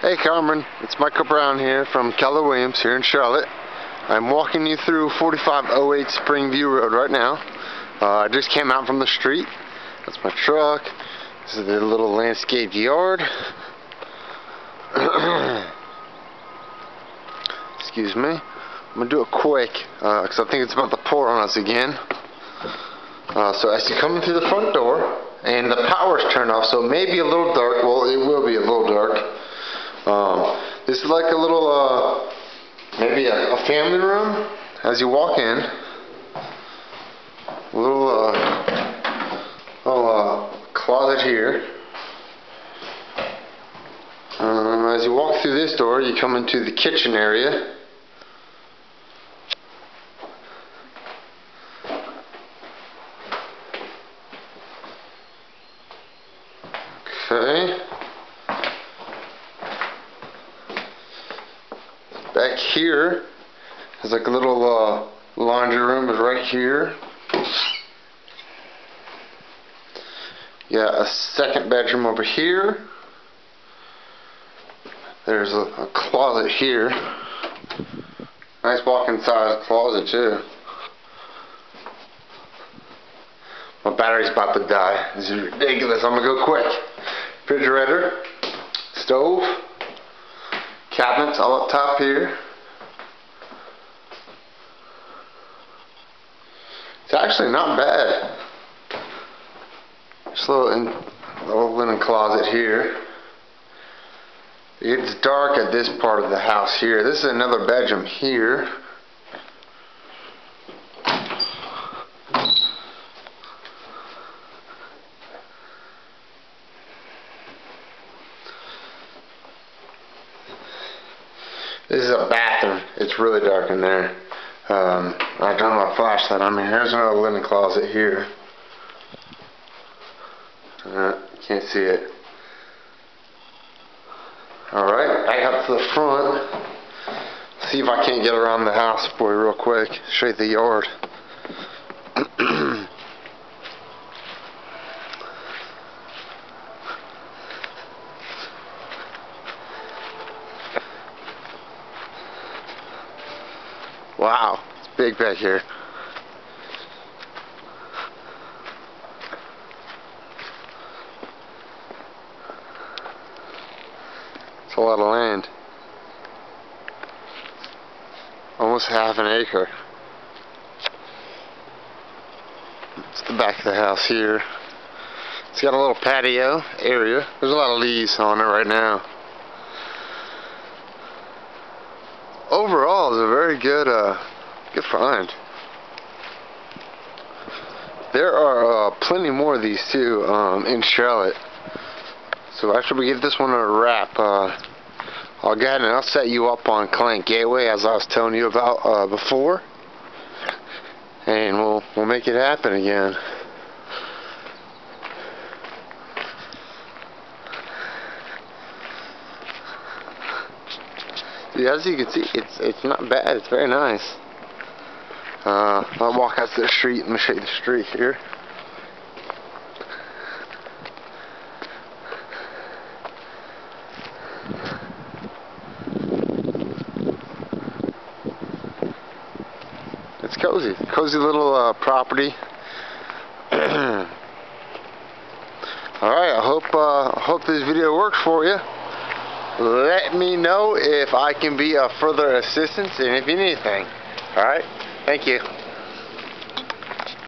Hey Carmen, it's Michael Brown here from Keller Williams here in Charlotte. I'm walking you through 4508 Springview Road right now. I just came out from the street. That's my truck. This is the little landscaped yard. Excuse me. I'm going to do it quick because I think it's about to pour on us again. So as you come in through the front door, and the power's turned off, so it may be a little dark. Well, it will be a little dark. This is like a little, maybe a family room as you walk in. A little closet here. As you walk through this door, you come into the kitchen area. Okay. Back here is like a little laundry room, is right here. Yeah, a second bedroom over here. There's a closet here. Nice walk-in size closet too. My battery's about to die. This is ridiculous. I'm gonna go quick. Refrigerator, stove, cabinets all up top here. It's actually not bad. Just a little linen closet here. It's dark at this part of the house here. This is another bedroom here. This is a bathroom. It's really dark in there. I turned my flashlight on here. Here's another linen closet here. Can't see it. Alright, back up to the front. See if I can't get around the house for you real quick. Show you the yard. Wow, it's big back here. It's a lot of land. Almost half an acre. It's the back of the house here. It's got a little patio area. There's a lot of leaves on it right now. Overall, it's a very good find. There are plenty more of these too in Charlotte. So after we give this one a wrap, I'll go ahead and I'll set you up on Client Gateway as I was telling you about before, and we'll make it happen again. As you can see, it's not bad. It's very nice. I'll walk out to the street. Let me show you the street here. It's cozy. Cozy little property. Alright, I hope this video works for you. Let me know if I can be of further assistance and if you need anything. Alright? Thank you.